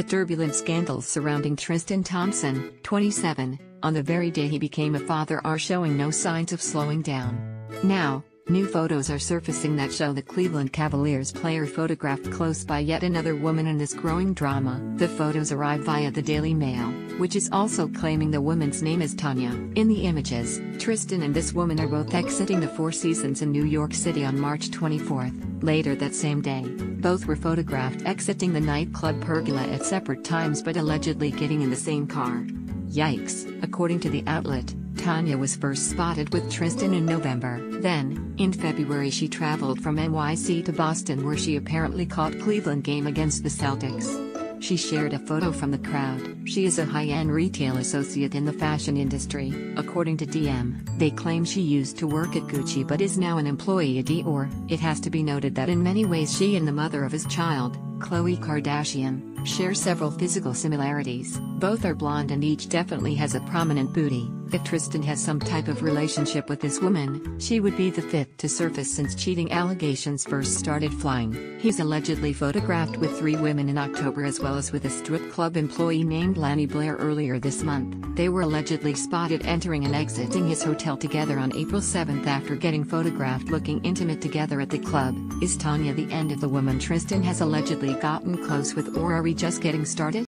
turbulent scandals surrounding Tristan Thompson, 27, on the very day he became a father are showing no signs of slowing down. Now, new photos are surfacing that show the Cleveland Cavaliers player photographed close by yet another woman in this growing drama. The photos arrive via the Daily Mail, which is also claiming the woman's name is Tanya. In the images, Tristan and this woman are both exiting the Four Seasons in New York City on March 24. Later that same day, both were photographed exiting the nightclub Pergola at separate times but allegedly getting in the same car. Yikes! According to the outlet, Tanya was first spotted with Tristan in November. Then, in February she traveled from NYC to Boston where she apparently caught Cleveland game against the Celtics. She shared a photo from the crowd. She is a high-end retail associate in the fashion industry, according to DM. They claim she used to work at Gucci but is now an employee at Dior. It has to be noted that in many ways she and the mother of his child, Khloe Kardashian, share several physical similarities. Both are blonde and each definitely has a prominent booty. If Tristan has some type of relationship with this woman, she would be the fifth to surface since cheating allegations first started flying. He's allegedly photographed with 3 women in October as well as with a strip club employee named Lanny Blair earlier this month. They were allegedly spotted entering and exiting his hotel together on April 7 after getting photographed looking intimate together at the club. Is Tanya the end of the woman Tristan has allegedly gotten close with, or are we just getting started?